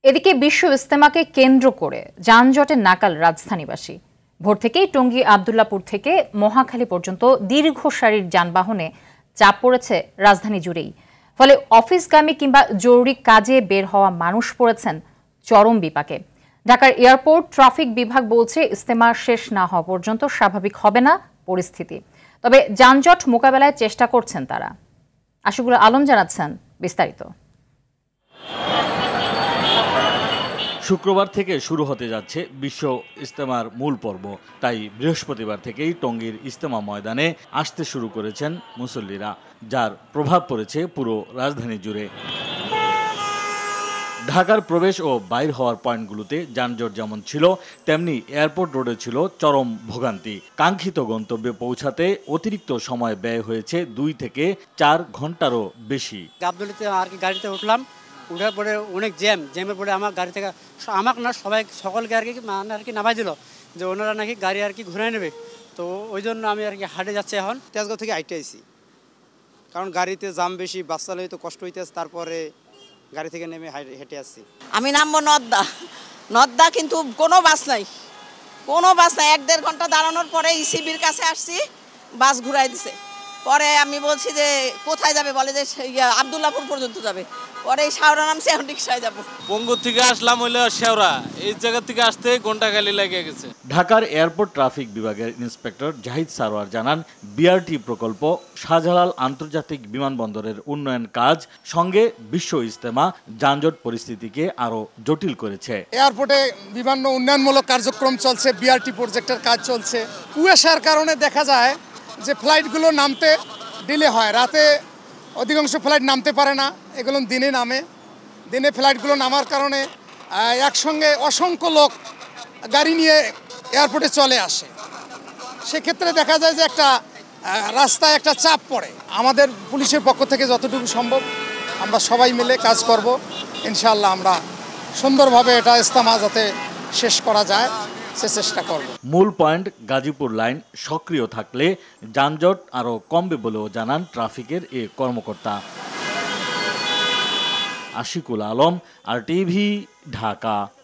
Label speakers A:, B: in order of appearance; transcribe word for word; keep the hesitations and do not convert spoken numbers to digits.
A: এদিকে বিশ্ব ইজতেমাকে কেন্দ্র করে যানজটের নাকাল রাজধানীবাসী। ভোর থেকেই টঙ্গী আব্দুল্লাপুর থেকে মহাখালী পর্যন্ত দীর্ঘ সারির যানবাহনে চাপ পড়েছে রাজধানী জুড়েই। ফলে অফিসগামী কিংবা জরুরি কাজে বের হওয়া মানুষ পড়েছেন চরম বিপাকে। ঢাকার এয়ারপোর্ট ট্রাফিক বিভাগ বলছে ইজতেমা শেষ না হওয়া পর্যন্ত স্বাভাবিক হবে না পরিস্থিতি। তবে যানজট মোকাবেলায় চেষ্টা করছেন তারা। আশিকুল আলম জানাচ্ছেন বিস্তারিত।
B: শুক্রবার থেকে শুরু হতে যাচ্ছে বিশ্ব ইজতেমার মূল পর্ব। তাই বৃহস্পতিবার থেকেই টঙ্গীর ইজতেমা ময়দানে আসতে শুরু করেছেন মুসল্লিরা, যার প্রভাব পড়েছে পুরো রাজধানী জুড়ে। ঢাকার প্রবেশ ও বাইর হওয়ার পয়েন্টগুলোতে যানজট যেমন ছিল, তেমনি এয়ারপোর্ট রোডে ছিল চরম ভোগান্তি। কাঙ্ক্ষিত গন্তব্যে পৌঁছাতে অতিরিক্ত সময় ব্যয় হয়েছে দুই থেকে চার ঘন্টারও বেশি।
C: গাবদলিতে আর কি গাড়িতে উঠলাম, উঠার পরে অনেক জ্যাম জ্যামের পরে আমার গাড়ি থেকে আমাকে না সবাই সকলকে আর কি মানে আর কি নামাই দিল যে ওনারা নাকি গাড়ি আর কি ঘুরে নেবে। তো ওই জন্য আমি আর কি হাটে যাচ্ছি এখন।
D: তেজগাঁও থেকে আইটে আইছি, কারণ গাড়িতে জাম বেশি, বাচ্চা লই তো কষ্ট হইতেছে। তারপরে গাড়ি থেকে নেমে হেঁটে আসছি।
E: আমি নামবো নদ্দা নদ্দা কিন্তু কোনো বাস নাই, কোনো বাস নাই। এক দেড় ঘন্টা দাঁড়ানোর পরে ইসিবির কাছে আসছি, বাস ঘুরাই দিছে। পরে আমি বলছি যে কোথায় যাবে, বলে যে আব্দুল্লাপুর পর্যন্ত যাবে। পরে এই শাওরা নামছে, এখন রিক্সায় যাবো।
F: পঙ্গু থেকে আসলাম হইলো শেওরা, এই জায়গা থেকে আসতে ঘন্টা খালি লেগে গেছে।
B: ঢাকার এয়ারপোর্ট ট্রাফিক বিভাগের ইন্সপেক্টর জাহিদ সারোয়ার জানান, বিআরটি প্রকল্প, শাহজালাল আন্তর্জাতিক বিমানবন্দরের উন্নয়ন কাজ সঙ্গে বিশ্ব ইজতেমা যানজট পরিস্থিতিকে আরো জটিল করেছে।
G: এয়ারপোর্টে বিভিন্ন উন্নয়নমূলক কার্যক্রম চলছে, বিআরটি প্রজেক্টের কাজ চলছে। কুয়াশার কারণে দেখা যায় যে ফ্লাইটগুলো নামতে ডিলে হয়, রাতে অধিকাংশ ফ্লাইট নামতে পারে না, এগুলো দিনে নামে। দিনে ফ্লাইটগুলো নামার কারণে একসঙ্গে অসংখ্য লোক গাড়ি নিয়ে এয়ারপোর্টে চলে আসে। সেক্ষেত্রে দেখা যায় যে একটা রাস্তায় একটা চাপ পড়ে। আমাদের পুলিশের পক্ষ থেকে যতটুকু সম্ভব আমরা সবাই মিলে কাজ করব। ইনশাআল্লাহ আমরা সুন্দরভাবে এটা ইজতেমা যাতে শেষ করা যায় সে চেষ্টা করব।
B: মূল পয়েন্ট গাজীপুর লাইন সক্রিয় থাকলে যানজট আরও কমবে বলেও জানান ট্রাফিকের এ কর্মকর্তা। Ashikul Alam, R TV, Dhaka.